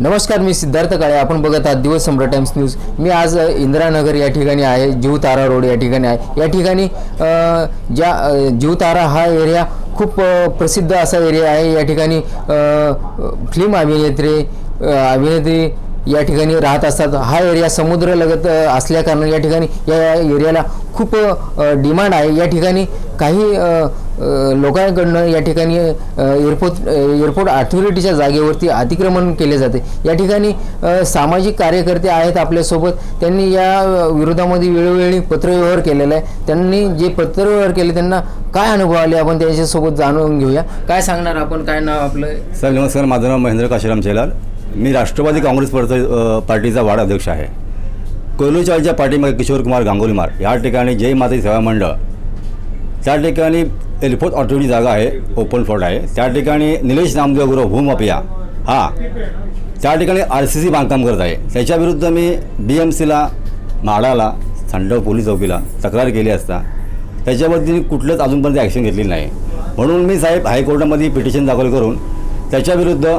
नमस्कार, मी सिद्धार्थ काळे. आपण बघत आहात दिवस सम्राट टाइम्स न्यूज. मी आज इंदिरानगर या ठिकाणी आहे, जीवतारा रोड या ठिकाणी आहे. या ठिकाणी ज्या जीवतारा हा एरिया खूप प्रसिद्ध असा एरिया आहे. या ठिकाणी फिल्म अभिनेत्री या ठिकाणी राहत असतात. हा एरिया समुद्रलगत असल्याकारणाने या ठिकाणी या एरियाला खूप डिमांड आहे. या ठिकाणी काही लोकांकडून या ठिकाणी एअरपोर्ट अथॉरिटीच्या जागेवरती अतिक्रमण केले जाते. या ठिकाणी सामाजिक कार्यकर्ते आहेत आपल्यासोबत. त्यांनी या विरोधामध्ये वेळोवेळी पत्रव्यवहार केलेला आहे. त्यांनी जे पत्रव्यवहार केले त्यांना काय अनुभव आले आपण त्यांच्यासोबत जाणून घेऊया. काय सांगणार आपण? काय नाव आपलं? सर नमस्कार, माझं नाव महेंद्र काशीराम चेलार. मी राष्ट्रवादी काँग्रेस पार्टीचा वार्ड अध्यक्ष आहे. कोयलूचाळच्या पाठीमागे किशोर कुमार गांगुलीमार या ठिकाणी जय माता सेवा मंडळ त्या ठिकाणी एअरपोर्ट ऑथॉरिटी जागा आहे, ओपन प्लॉट आहे. त्या ठिकाणी निलेश नामदेव गुरव भूमाफिया हा त्या ठिकाणी RCC बांधकाम करत आहे. त्याच्याविरुद्ध मी BMCला, म्हाडाला, सांडव पोलीस चौकीला तक्रार केली असता त्याच्यावरती कुठलंच अजूनपर्यंत ॲक्शन घेतलेली नाही. म्हणून मी साहेब हायकोर्टामध्ये पिटिशन दाखल करून त्याच्याविरुद्ध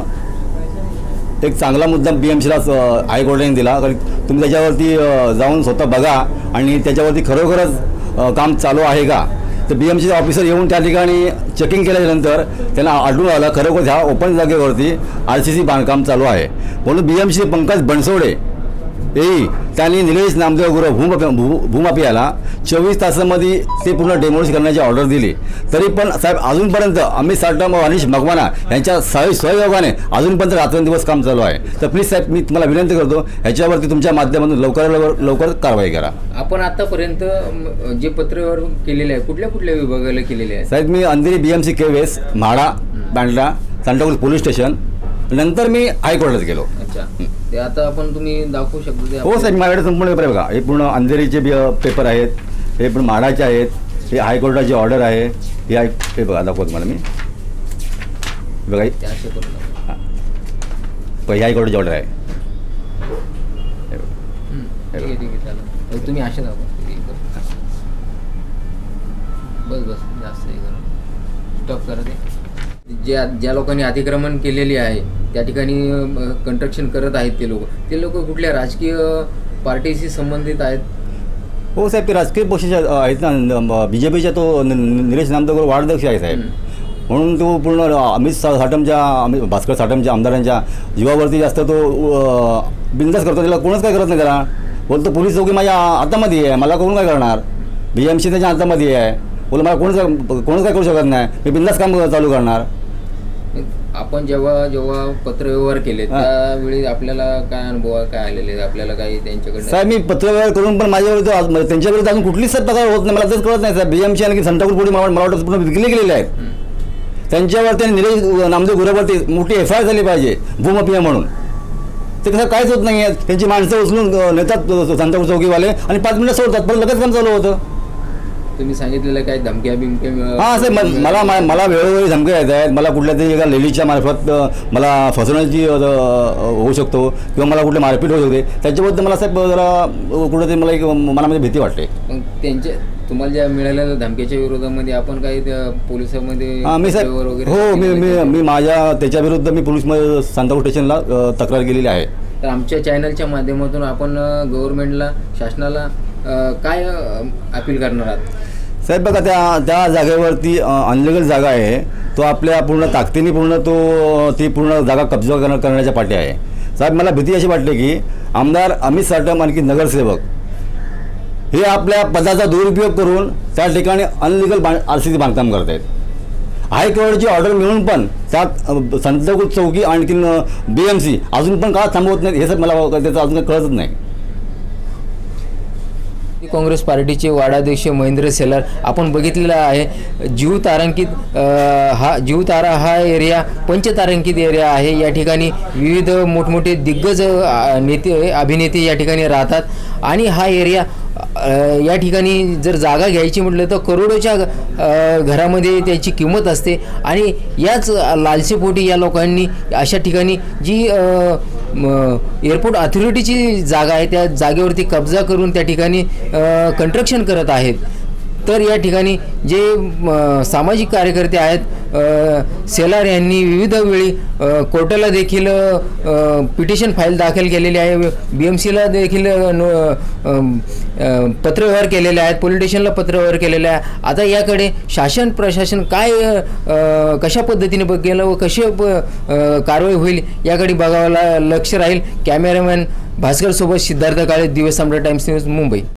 एक चांगला मुद्दा BMCला हायकोर्टाने दिला. कारण तुम्ही त्याच्यावरती जाऊन स्वतः बघा आणि त्याच्यावरती खरोखरच काम चालू आहे का. तर BMCचे ऑफिसर येऊन त्या ठिकाणी चेकिंग केल्यानंतर त्यांना आढळून आलं खरोखर ह्या ओपन जागेवरती RCC बांधकाम चालू आहे. म्हणून BMC पंकज बनसोडे त्यांनी निलेश नामदेव गुरव भूमाफियाला 24 तासामध्ये ते पूर्ण डेमोलिश करण्याची ऑर्डर दिली. तरी पण साहेब अजूनपर्यंत अमित साटम व अनिश मकवाना यांच्या सहयोगाने अजूनपर्यंत रात्रंदिवस काम चालू आहे. तर प्लीज साहेब मी तुम्हाला विनंती करतो ह्याच्यावरती तुमच्या माध्यमातून लवकर कारवाई करा. आपण आतापर्यंत जे पत्रव्यवहार केलेले आहे कुठल्या विभागाला केलेले आहे? साहेब मी अंधेरी BMC केवेस, म्हाडा, बांडला, सांताक्रूज पोलीस स्टेशन, नंतर मी हायकोर्टात गेलो. अच्छा, ते आता आपण तुम्ही दाखवू शकता? हो साहेब, माझ्याकडे संपूर्ण पेपर आहे बघा. हे पूर्ण अंधेरीचे पेपर आहेत, हे पण म्हाडाचे आहेत, हे हायकोर्टाची ऑर्डर आहे. हे बघा दाखवतो तुम्हाला मी. बघा ही हायकोर्टाची ऑर्डर आहे. तुम्ही असे दाखवा. बस जास्त स्टॉप करा. ते ज्या लोकांनी अतिक्रमण केलेली आहे त्या ठिकाणी कंस्ट्रक्शन करत आहेत ते लोक कुठल्या राजकीय पार्टीशी संबंधित आहेत? हो साहेब, ते राजकीय पक्षाचे आहेत ना. BJPच्या तो निलेश नामदेव गुरव वार्डाध्यक्ष आहे साहेब. म्हणून तो पूर्ण भास्कर साटमच्या आमदारांच्या जीवावरती जास्त तो बिंदास करतो. त्याला कोणच काय करत नाही. त्याला बोलतो पोलीस चौकी माझ्या हातामध्ये आहे, मला कोण काय करणार. BMC त्याच्या हातामध्ये आहे. बोल मला कोणच काय करू शकत नाही. मी बिंदास काम चालू करणार. आपण जेव्हा पत्रव्यवहार केले त्यावेळी आपल्याला काय अनुभव काय आलेले? आपल्याला काही त्यांच्याकडे? साहेब मी पत्रव्यवहार करून पण माझ्याविरुद्ध त्यांच्याविरुद्ध अजून कुठलीच तक्रार होत नाही. मला तेच कळत नाही साहेब. BMC आणि सांताक्रूज पोलीस मला वाटतं पूर्ण विकले गेलेले आहेत. त्यांच्यावरती आणि निलेश नामदेव गुरवरती मोठी FIR झाली पाहिजे भूमाफिया म्हणून. ते कसं काहीच होत नाही आहे. त्यांची माणसं उचलून नेतात सांताक्रूज चौकीवाले आणि 5 मिनिटं सोडतात, पण लगेच काम चालू होतं. तुम्ही सांगितलेलं काय धमक्या बिमक्या? हां साहेब, मला वेळोवेळी धमक्या येत आहेत. मला कुठल्या तरी एका लेडीजच्या मार्फत मला फसवण्याची होऊ शकतो किंवा मला कुठली मारपीट होऊ शकते. त्याच्याबद्दल मला साहेब जरा कुठेतरी मला एक मनामध्ये भीती वाटते. तुम्हाला ज्या मिळालेल्या धमक्याच्या विरोधामध्ये आपण काही पोलिसांमध्ये मी साहेब हो मी माझ्या त्याच्याविरुद्ध मी पोलीसमध्ये सांताक्रूज स्टेशनला तक्रार केलेली आहे. तर आमच्या चॅनलच्या माध्यमातून आपण गव्हर्नमेंटला, शासनाला काय अपील करणार आहात? साहेब बघा, त्या जागेवरती अनलिगल जागा आहे. तो आपल्या पूर्ण ताकदीने ती पूर्ण जागा कब्जा करण्याच्या पाठी आहे. साहेब मला भीती अशी वाटते की आमदार अमित साटम आणखी नगरसेवक हे आपल्या पदाचा दुरुपयोग करून त्या ठिकाणी अनलिगल RCC बांधकाम करत आहेत. हायकोर्टाची ऑर्डर मिळून पण त्यात सांताक्रूज चौकी आणखी BMC अजून पण का थांबवत नाहीत हे साहेब मला त्याचं अजून काही कळतच नाही. काँग्रेस पार्टीचे वार्डाध्यक्ष महेंद्र सेलार आपण बघितलेला आहे. जीवतारा हा एरिया पंचतारांकित एरिया आहे. या ठिकाणी विविध मोठमोठे दिग्गज अभिनेते या ठिकाणी राहतात आणि हा एरिया या ठिकाणी जर जागा घ्यायची म्हटलं तर करोडोच्या घरामध्ये त्याची किंमत असते आणि याच लालसेपोटी या लोकांनी अशा ठिकाणी जी एअरपोर्ट अथॉरिटीची जागा आहे त्या जागेवरती कब्जा करून त्या ठिकाणी कंस्ट्रक्शन करत आहेत. तर या ठिकाणी जे सामाजिक कार्यकर्ते आहेत, सेलार यांनी विविध वेळी कोर्टाला देखील पिटिशन फाईल दाखल केलेली आहे, BMCला देखील पत्रव्यवहार केलेले आहेत, पोलीस स्टेशनला पत्रव्यवहार केलेला आहे. आता याकडे शासन प्रशासन काय कशा पद्धतीने बघेल व कशी कारवाई होईल याकडे बघायला लक्ष राहील. कॅमेरामॅन भास्कर सोबत सिद्धार्थ काळे, दिवस सम्राट टाइम्स न्यूज, मुंबई.